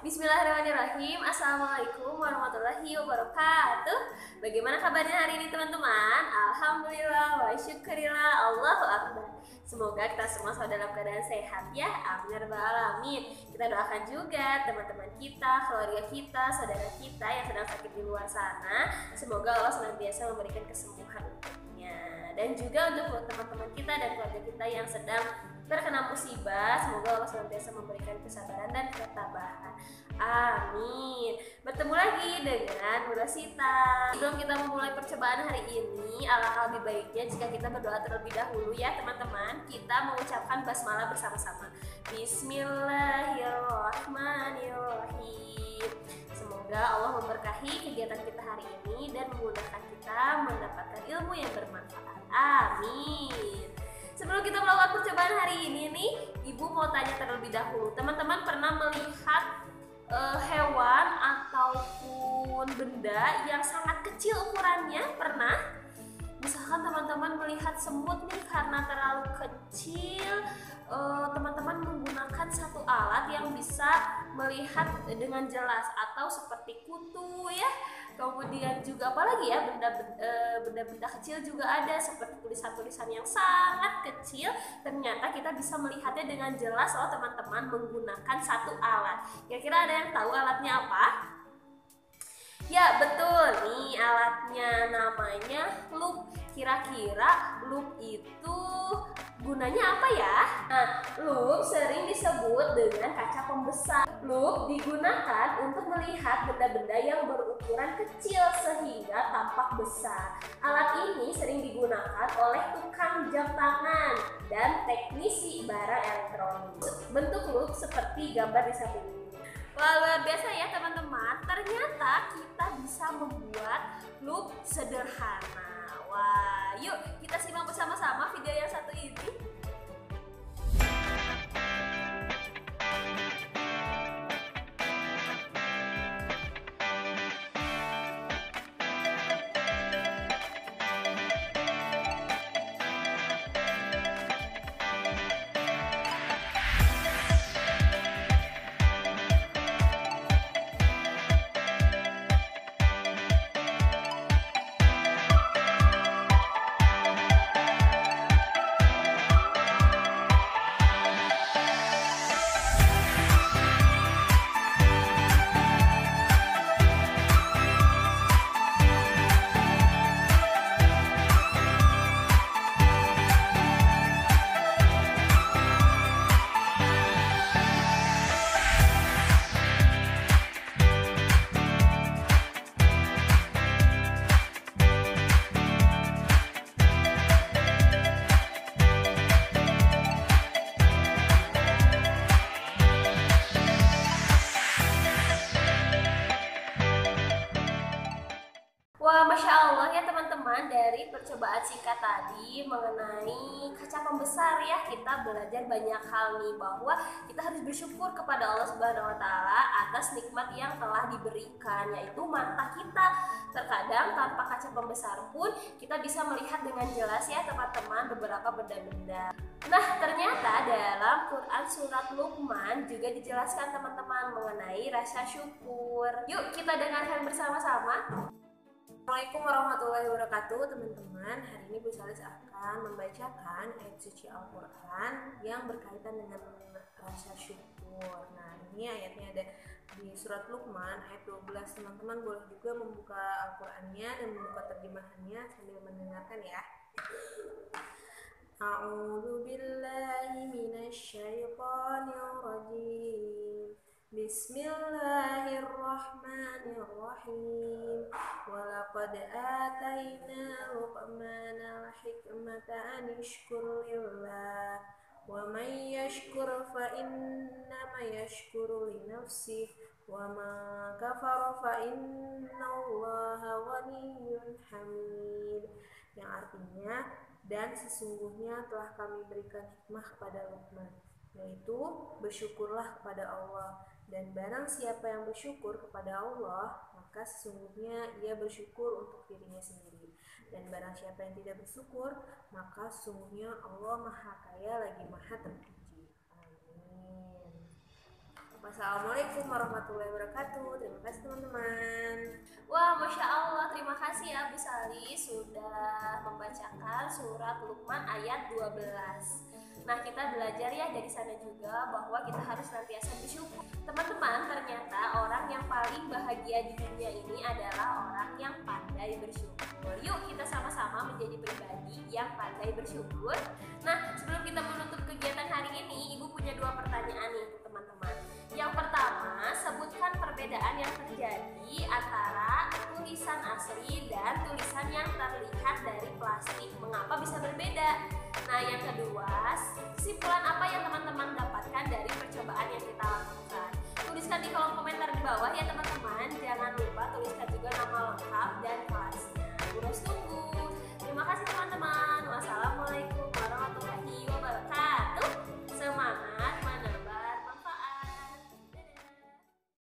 Bismillahirrahmanirrahim. Assalamualaikum warahmatullahi wabarakatuh. Bagaimana kabarnya hari ini teman-teman? Alhamdulillah wa syukurillah, Allahu Akbar. Semoga kita semua selalu dalam keadaan sehat ya. Amin ya rabbal alamin. Kita doakan juga teman-teman kita, keluarga kita, saudara kita yang sedang sakit di luar sana. Semoga Allah senantiasa memberikan kesembuhan untuknya. Dan juga untuk teman-teman kita dan keluarga kita yang sedang terkena musibah, semoga Allah senantiasa memberikan kesabaran dan ketabahan. Amin. Bertemu lagi dengan Bu Rosita. Sebelum kita memulai percobaan hari ini, alangkah lebih baiknya jika kita berdoa terlebih dahulu ya teman-teman. Kita mengucapkan basmalah bersama-sama. Bismillahirrahmanirrahim. Semoga Allah memberkahi kegiatan kita hari ini dan memudahkan kita mendapatkan ilmu yang bermanfaat. Amin. Sebelum kita melakukan percobaan hari ini nih, Ibu mau tanya terlebih dahulu. Teman-teman pernah melihat hewan ataupun benda yang sangat kecil ukurannya? Pernah? Misalkan teman-teman melihat semut nih karena terlalu kecil, teman-teman menggunakan satu alat yang bisa melihat dengan jelas, atau seperti kutu ya. Kemudian juga apalagi ya, benda-benda kecil juga ada seperti tulisan-tulisan yang sangat kecil. Ternyata kita bisa melihatnya dengan jelas loh teman-teman menggunakan satu alat. Kira-kira ada yang tahu alatnya apa? Ya betul, nih alatnya namanya loop. Kira-kira loop itu gunanya apa ya? Nah, loop sering disebut dengan kaca pembesar. Loop digunakan untuk melihat benda-benda yang berukuran kecil sehingga tampak besar. Alat ini sering digunakan oleh tukang jam tangan dan teknisi barang elektronik. Bentuk loop seperti gambar di samping ini. Wah, luar biasa ya teman-teman. Ternyata kita bisa membuat loop sederhana. Wah, yuk kita simak bersama-sama video yang satu ini. Wah, Masya Allah ya teman-teman, dari percobaan singkat tadi mengenai kaca pembesar ya, kita belajar banyak hal nih, bahwa kita harus bersyukur kepada Allah Subhanahu wa Ta'ala atas nikmat yang telah diberikan, yaitu mata kita. Terkadang tanpa kaca pembesar pun kita bisa melihat dengan jelas ya teman-teman beberapa benda-benda. Nah, ternyata dalam Quran surat Luqman juga dijelaskan teman-teman mengenai rasa syukur. Yuk kita dengarkan bersama-sama. Assalamualaikum warahmatullahi wabarakatuh teman-teman. Hari ini Bu Salis akan membacakan ayat suci Al-Quran yang berkaitan dengan rasa syukur. Nah, ini ayatnya ada di surat Luqman ayat 12. Teman-teman boleh juga membuka Al-Qurannya dan membuka terjemahannya sambil mendengarkan ya. A'udzu billahi minasyaitonir rajim. Bismillahirrahmanirrahim. Walaqad atayna Luqmanal hikmata an yashkur lillah wa may yashkur fa innama yashkuru li nafsihi wa ma kafara fa innallaha ghaniyyun hamid. Yang artinya, dan sesungguhnya telah kami berikan hikmah kepada Luqman, yaitu bersyukurlah kepada Allah, dan barang siapa yang bersyukur kepada Allah, maka sesungguhnya ia bersyukur untuk dirinya sendiri, dan barang siapa yang tidak bersyukur, maka sesungguhnya Allah maha kaya lagi maha terpuji. Amin. Wassalamualaikum warahmatullahi wabarakatuh. Terima kasih teman-teman. Wah, Masya Allah, terima kasih ya Bu Sali sudah membacakan surat Luqman ayat 12. Nah, kita belajar ya dari sana juga bahwa kita harus senantiasa bersyukur. Teman-teman, ternyata orang yang paling bahagia di dunia ini adalah orang yang pandai bersyukur. Yuk kita sama-sama menjadi pribadi yang pandai bersyukur. Nah, sebelum kita menutup kegiatan hari ini, Ibu punya 2 pertanyaan nih teman-teman. Yang pertama, sebutkan perbedaan yang terjadi antara tulisan asli dan tulisan yang terlihat dari plastik. Mengapa bisa berbeda? Nah, yang kedua, kesimpulan apa yang teman-teman dapatkan dari percobaan yang kita lakukan? Tuliskan di kolom komentar di bawah ya teman-teman.